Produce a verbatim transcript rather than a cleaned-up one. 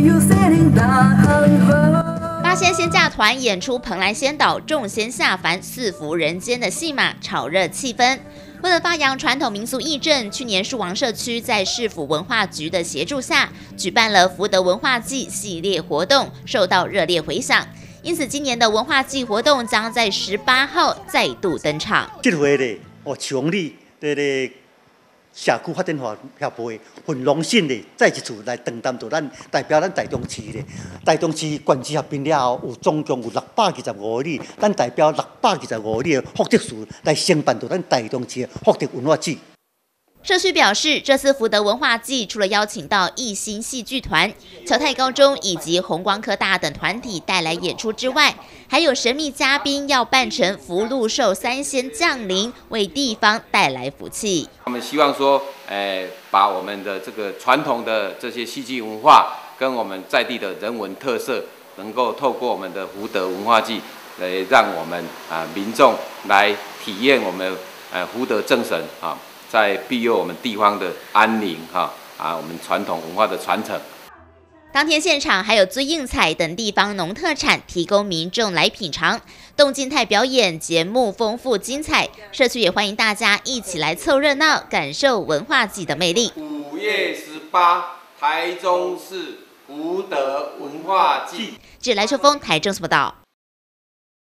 八仙仙驾团演出蓬莱仙岛众仙下凡四福人间的戏码，炒热气氛。为了发扬传统民俗义正，去年树王社区在市府文化局的协助下，举办了福德文化季系列活动，受到热烈回响。因此，今年的文化季活动将在十八号再度登场。 这回呢，哦，强力的的社区发展协会很荣幸的再一次来承担到咱代表咱台中市的台中市县市合并了后，有总共有六百二十五里，咱代表六百二十五里的福德事来承办到咱台中市的福德文化季。 社区表示，这次福德文化季除了邀请到艺兴戏剧团、侨泰高中以及弘光科大等团体带来演出之外，还有神秘嘉宾要扮成福禄寿三仙降临，为地方带来福气。 我们希望说，呃，把我们的这个传统的这些戏剧文化跟我们在地的人文特色，能够透过我们的福德文化季，来让我们啊、呃、民众来体验我们呃福德正神啊。在庇佑我们地方的安宁，哈啊，我们传统文化的传承。 当天现场还有醉应彩等地方农特产提供民众来品尝，动静态表演节目丰富精彩，社区也欢迎大家一起来凑热闹，感受文化季的魅力。 五月十八，台中市福德文化季。 记者来秋风，台中报道。